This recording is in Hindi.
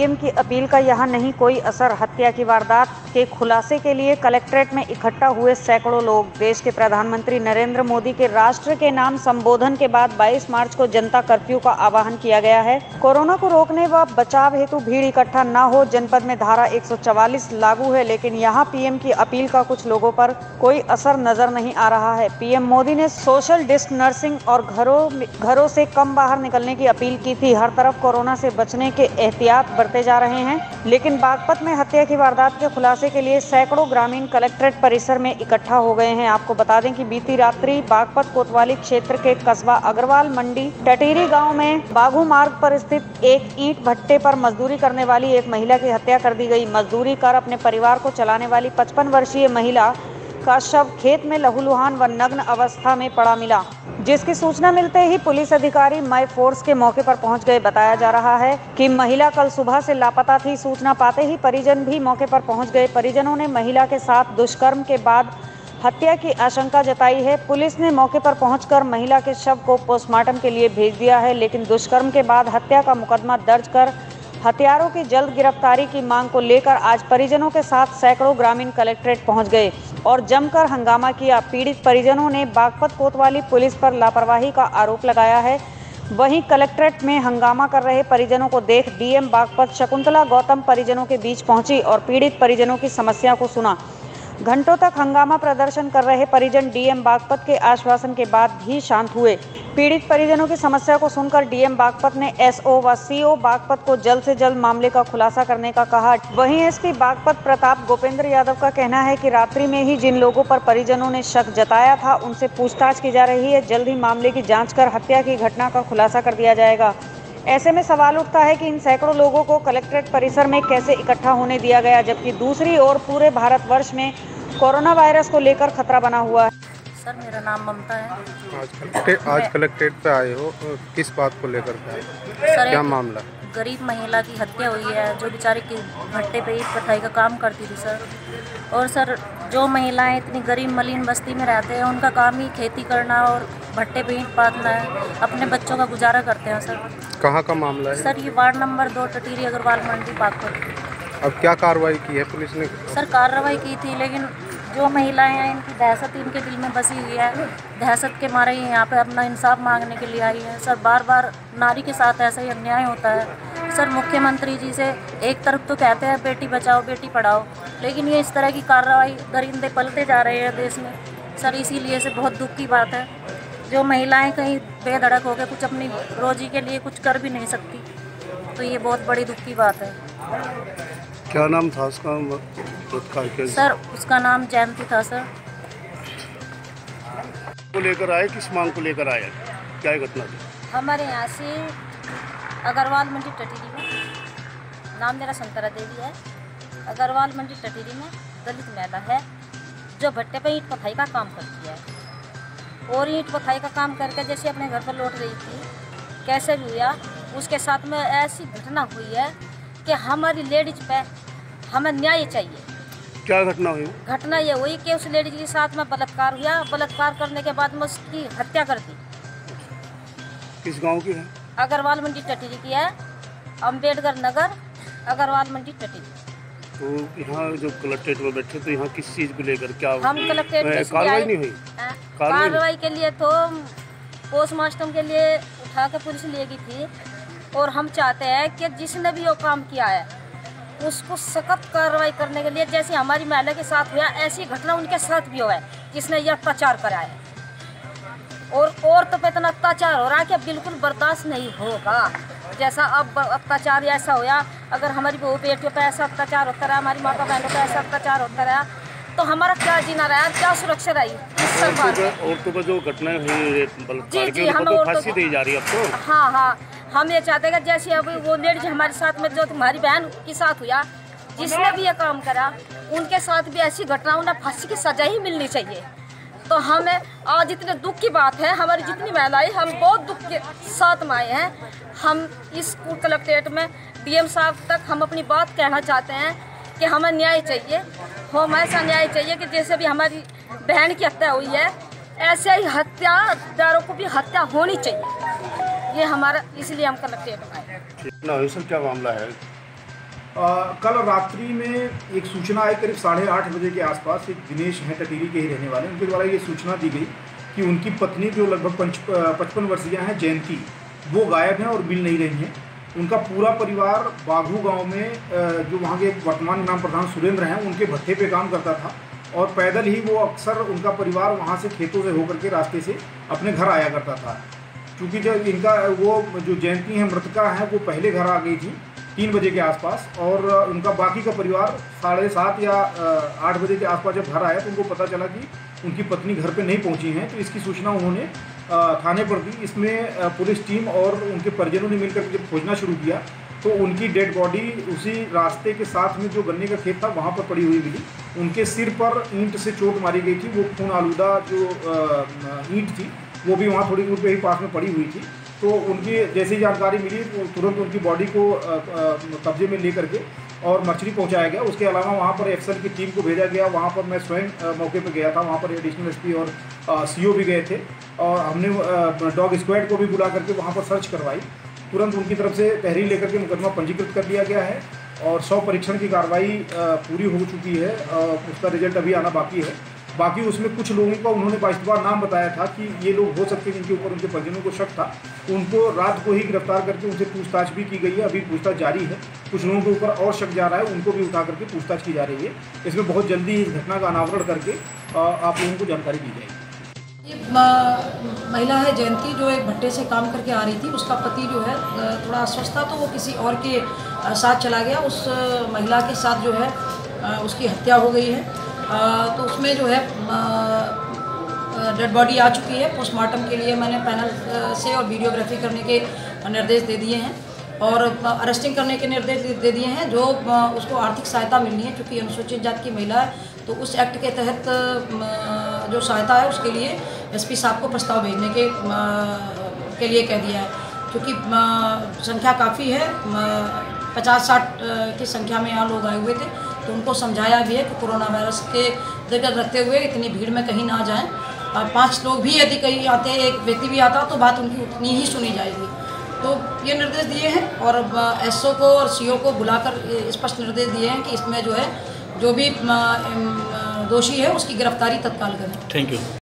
पीएम की अपील का यहाँ नहीं कोई असर। हत्या की वारदात के खुलासे के लिए कलेक्ट्रेट में इकट्ठा हुए सैकड़ों लोग। देश के प्रधानमंत्री नरेंद्र मोदी के राष्ट्र के नाम संबोधन के बाद 22 मार्च को जनता कर्फ्यू का आह्वान किया गया है। कोरोना को रोकने व बचाव हेतु भीड़ इकट्ठा न हो, जनपद में धारा 144 लागू है, लेकिन यहाँ पीएम की अपील का कुछ लोगों पर कोई असर नजर नहीं आ रहा है। पीएम मोदी ने सोशल डिस्टेंसिंग और घरों से कम बाहर निकलने की अपील की थी। हर तरफ कोरोना से बचने के एहतियात बरते जा रहे हैं, लेकिन बागपत में हत्या की वारदात के खुलासे के लिए सैकड़ों ग्रामीण कलेक्ट्रेट परिसर में इकट्ठा हो गए हैं। आपको बता दें कि बीती रात्रि बागपत कोतवाली क्षेत्र के कस्बा अग्रवाल मंडी टटीरी गांव में बाघू मार्ग पर स्थित एक ईंट भट्टे पर मजदूरी करने वाली एक महिला की हत्या कर दी गई। मजदूरी कर अपने परिवार को चलाने वाली 55 वर्षीय महिला का शव खेत में लहूलुहान व नग्न अवस्था में पड़ा मिला, जिसकी सूचना मिलते ही पुलिस अधिकारी माई फोर्स के मौके पर पहुंच गए। बताया जा रहा है कि महिला कल सुबह से लापता थी। सूचना पाते ही परिजन भी मौके पर पहुंच गए। परिजनों ने महिला के साथ दुष्कर्म के बाद हत्या की आशंका जताई है। पुलिस ने मौके पर पहुंचकर महिला के शव को पोस्टमार्टम के लिए भेज दिया है, लेकिन दुष्कर्म के बाद हत्या का मुकदमा दर्ज कर हत्यारों की जल्द गिरफ्तारी की मांग को लेकर आज परिजनों के साथ सैकड़ों ग्रामीण कलेक्ट्रेट पहुंच गए और जमकर हंगामा किया। पीड़ित परिजनों ने बागपत कोतवाली पुलिस पर लापरवाही का आरोप लगाया है। वहीं कलेक्ट्रेट में हंगामा कर रहे परिजनों को देख डीएम बागपत शकुंतला गौतम परिजनों के बीच पहुंची और पीड़ित परिजनों की समस्या को सुना। घंटों तक हंगामा प्रदर्शन कर रहे परिजन डीएम बागपत के आश्वासन के बाद भी शांत हुए। पीड़ित परिजनों की समस्या को सुनकर डीएम बागपत ने एसओ व सीओ बागपत को जल्द से जल्द मामले का खुलासा करने का कहा। वहीं एसपी बागपत प्रताप गोपेंद्र यादव का कहना है कि रात्रि में ही जिन लोगों पर परिजनों ने शक जताया था उनसे पूछताछ की जा रही है। जल्द ही मामले की जाँच कर हत्या की घटना का खुलासा कर दिया जाएगा। ऐसे में सवाल उठता है कि इन सैकड़ों लोगों को कलेक्ट्रेट परिसर में कैसे इकट्ठा होने दिया गया, जबकि दूसरी ओर पूरे भारतवर्ष में कोरोना वायरस को लेकर खतरा बना हुआ है। सर, मेरा नाम ममता है। आज कलेक्ट्रेट पे आए हो, किस बात को लेकर के आए? सर, क्या मामला? गरीब महिला की हत्या हुई है जो बेचारी के भट्टे पे ईंट भट्टाई का काम करती थी सर। और सर, जो महिलाएं इतनी गरीब मलिन बस्ती में रहते हैं उनका काम ही खेती करना और भट्टे पे ईंट पातना है, अपने बच्चों का गुजारा करते हैं सर। कहाँ का मामला है? सर, ये वार्ड नंबर 2 टटीरी अग्रवाल मंडी बागपत। अब क्या कार्रवाई की है पुलिस ने? सर, कार्रवाई की थी, लेकिन जो महिलाएं हैं इनकी दहशत इनके दिल में बसी हुई है। दहशत के मारे ही यहाँ पे अपना इंसाफ मांगने के लिए आई है। सर, बार बार नारी के साथ ऐसा ही अन्याय होता है। सर, मुख्यमंत्री जी से एक तरफ तो कहते हैं बेटी बचाओ बेटी पढ़ाओ, लेकिन ये इस तरह की कार्रवाई दरिंदे पलते जा रहे हैं देश में। सर, इसीलिए से बहुत दुख की बात है, जो महिलाएं कहीं बेधड़क होकर कुछ अपनी रोजी के लिए कुछ कर भी नहीं सकती, तो ये बहुत बड़ी दुख की बात है। क्या नाम था उसका? सर, उसका नाम जयंती था सर। को लेकर आए, किस मांग को लेकर आए, क्या घटना थी? हमारे यहाँ से अग्रवाल मंडी टटीरी में, नाम मेरा संतरा देवी है, अग्रवाल मंडी टटीरी में दलित महिला है जो भट्टे पे ईंट पथाई का काम करती है। और ईंट पथाई का काम करके जैसे अपने घर पर लौट रही थी, कैसे भी हुआ उसके साथ में ऐसी घटना हुई है कि हमारी लेडीज पे हमें न्याय चाहिए। क्या घटना हुई? घटना ये हुई कि उस लेडीज के साथ में बलात्कार हुआ। बलात्कार करने के बाद में उसकी हत्या कर दी। किस गांव की है? अग्रवाल मंडी टटीरी की है, अम्बेडकर नगर, अग्रवाल मंडी टटीरी। तो यहाँ जो कलेक्ट्रेट में बैठे तो यहाँ किस चीज़ को लेकर क्या हम कलेक्ट्रेट कार्रवाई नहीं हुई? कार्रवाई के लिए तो पोस्टमार्टम के लिए उठा के पुलिस ले गई थी, और हम चाहते हैं कि जिसने भी वो काम किया है उसको सख्त कार्रवाई करने के लिए, जैसे हमारी महिला के साथ हुआ ऐसी घटना उनके साथ भी हुआ है जिसने यह अत्याचार करा है। और औरतों पे इतना अत्याचार हो रहा है कि बिल्कुल बर्दाश्त नहीं होगा। जैसा अब अत्याचार ऐसा हुआ, अगर हमारी बहू बेटियों पे ऐसा अत्याचार होता रहा, हमारी माता बहनों पे ऐसा अत्याचार होता रहा, तो हमारा क्या जीना रहा, क्या सुरक्षा रही इस सरकार में? औरतों पर जो घटनाएं हुई जी, हमें फांसी दी जा रही है अब तो। हाँ, हम ये चाहते हैं कि जैसे अब वो लेडीज हमारे साथ में जो तुम्हारी बहन के साथ हुआ, जिसने भी ये काम करा उनके साथ भी ऐसी घटना, उन्हें फांसी की सजा ही मिलनी चाहिए। तो हमें आज इतने दुख की बात है, हमारी जितनी महिलाएं हम बहुत दुख के साथ में आए हैं। हम इस कलेक्ट्रेट में डीएम साहब तक हम अपनी बात कहना चाहते हैं कि हमें न्याय चाहिए, हमें ऐसा न्याय चाहिए कि जैसे भी हमारी बहन की हत्या हुई है ऐसे ही हत्यादारों को भी हत्या होनी चाहिए। ये हमारा, इसलिए हम कलेक्ट्रेट में आए। क्या मामला है? कल रात्रि में एक सूचना आई करीब 8:30 बजे के आसपास। एक दिनेश हैं, टटीरी के ही रहने वाले, उनके द्वारा ये सूचना दी गई कि उनकी पत्नी जो लगभग 55 वर्षीय हैं, जयंती, वो गायब हैं और मिल नहीं रही हैं। उनका पूरा परिवार बाघू गांव में जो वहाँ के वर्तमान ग्राम प्रधान सुरेंद्र हैं, उनके भट्टे पे काम करता था और पैदल ही वो अक्सर उनका परिवार वहाँ से खेतों से होकर के रास्ते से अपने घर आया करता था। क्योंकि जब इनका वो जो जयंती है, मृतका है, वो पहले घर आ गई थी 3 बजे के आसपास और उनका बाकी का परिवार 7:30 या 8 बजे के आसपास जब घर आया तो उनको पता चला कि उनकी पत्नी घर पे नहीं पहुंची हैं। तो इसकी सूचना उन्होंने थाने पर दी। इसमें पुलिस टीम और उनके परिजनों ने मिलकर जब खोजना शुरू किया तो उनकी डेड बॉडी उसी रास्ते के साथ में जो गन्ने का खेत था वहाँ पर पड़ी हुई मिली। उनके सिर पर ईंट से चोट मारी गई थी। वो खून आलूदा जो ईंट थी वो भी वहाँ थोड़ी दूर पे ही पास में पड़ी हुई थी। तो उनकी जैसी जानकारी मिली तो तुरंत उनकी बॉडी को कब्जे में लेकर के और मर्चरी पहुंचाया गया। उसके अलावा वहाँ पर एक्सल की टीम को भेजा गया। वहाँ पर मैं स्वयं मौके पर गया था। वहाँ पर एडिशनल एसपी और सीओ भी गए थे और हमने डॉग स्क्वाड को भी बुला करके वहाँ पर सर्च करवाई। तुरंत उनकी तरफ से तहरीर लेकर के मुकदमा पंजीकृत कर दिया गया है और 100 परीक्षण की कार्रवाई पूरी हो चुकी है। उसका रिजल्ट अभी आना बाकी है। बाकी उसमें कुछ लोगों का उन्होंने बाइस्तबार नाम बताया था कि ये लोग हो सकते हैं जिनके ऊपर उनके परिजनों को शक था। उनको रात को ही गिरफ्तार करके उनसे पूछताछ भी की गई है। अभी पूछताछ जारी है। कुछ लोगों के ऊपर और शक जा रहा है, उनको भी उठा करके पूछताछ की जा रही है। इसमें बहुत जल्दी इस घटना का अनावरण करके आप लोगों को जानकारी दी जाएगी। ये महिला है जयंती, जो एक भट्टे से काम करके आ रही थी। उसका पति जो है थोड़ा अस्वस्थ था तो वो किसी और के साथ चला गया। उस महिला के साथ जो है उसकी हत्या हो गई है। तो उसमें जो है डेड बॉडी आ चुकी है। पोस्टमार्टम के लिए मैंने पैनल से और वीडियोग्राफी करने के निर्देश दे दिए हैं और अरेस्टिंग करने के निर्देश दे दिए हैं। जो उसको आर्थिक सहायता मिलनी है, क्योंकि अनुसूचित जाति की महिला है, तो उस एक्ट के तहत जो सहायता है उसके लिए एसपी साहब को प्रस्ताव भेजने के लिए कह दिया है। क्योंकि संख्या काफ़ी है, 50-60 की संख्या में यहाँ लोग आए हुए थे। तो उनको समझाया भी है कि कोरोना वायरस के दृष्टिगत रखते हुए इतनी भीड़ में कहीं ना जाएं। 5 लोग भी यदि कहीं आते, एक व्यक्ति भी आता तो बात उनकी उतनी ही सुनी जाएगी। तो ये निर्देश दिए हैं और एसओ को और सीओ को बुलाकर स्पष्ट निर्देश दिए हैं कि इसमें जो है जो भी दोषी है उसकी गिरफ्तारी तत्काल करें। Thank you.